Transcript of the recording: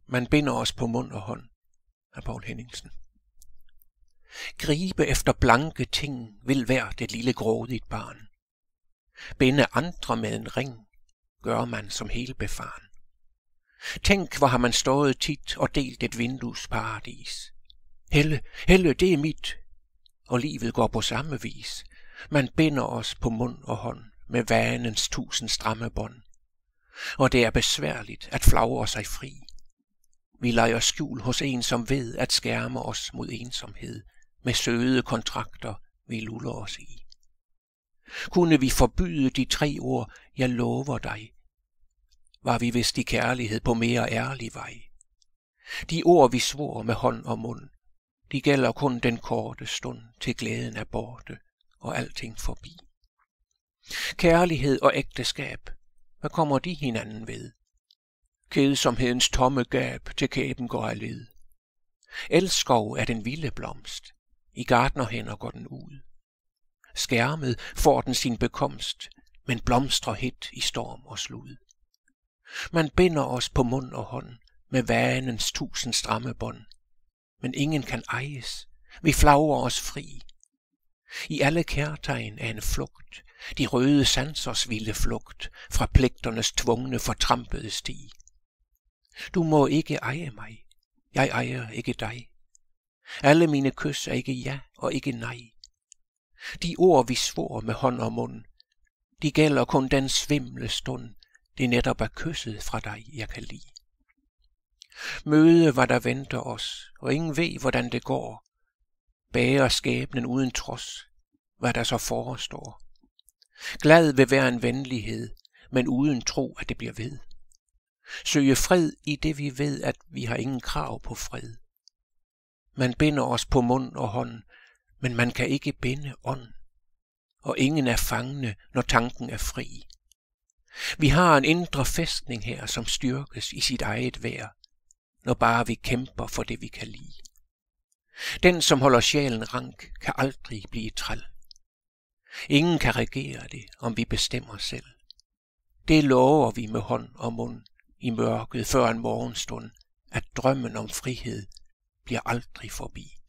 Man binder os på mund og hånd af Poul Henningsen. Gribe efter blanke ting vil hvert et lille grådigt barn. Binde andre med en ring gør man som helbefaren. Tænk, hvor har man stået tit og delt et vindues paradis. Helle, Helle, det er mit. Og livet går på samme vis. Man binder os på mund og hånd med vanens 1000 stramme bånd. Og det er besværligt at flagre sig fri. Vi leger skjul hos en, som ved at skærme os mod ensomhed, med søde kontrakter, vi luller os i. Kunne vi forbyde de 3 ord, jeg lover dig, var vi vist i kærlighed på mere ærlig vej. De ord, vi svor med hånd og mund, de gælder kun den korte stund, til glæden er borte og alting forbi. Kærlighed og ægteskab, hvad kommer de hinanden ved? Kedsomhedens tomme gab til kæben går af led. Elskov er den vilde blomst, i gartnerhænder går den ud. Skærmet får den sin bekomst, men blomstrer hit i storm og slud. Man binder os på mund og hånd med vanens 1000 stramme bånd, men ingen kan ejes, vi flagrer os fri. I alle kærtegn er en flugt, de røde sansers vilde flugt fra pligternes tvungne fortrampede sti. Du må ikke eje mig, jeg ejer ikke dig. Alle mine kys er ikke ja og ikke nej. De ord vi svor med hånd og mund, de gælder kun den svimle stund, det netop er kysset fra dig, jeg kan lide. Møde, hvad der venter os, og ingen ved, hvordan det går. Bærer skæbnen uden trods, hvad der så forestår. Glad vil være en venlighed, men uden tro, at det bliver ved. Søge fred i det vi ved, at vi har ingen krav på fred. Man binder os på mund og hånd, men man kan ikke binde ånd. Og ingen er fangende, når tanken er fri. Vi har en indre fæstning her, som styrkes i sit eget vejr, når bare vi kæmper for det vi kan lide. Den, som holder sjælen rank, kan aldrig blive træl. Ingen kan regere det, om vi bestemmer selv. Det lover vi med hånd og mund i mørket før en morgenstund, at drømmen om frihed bliver aldrig forbi.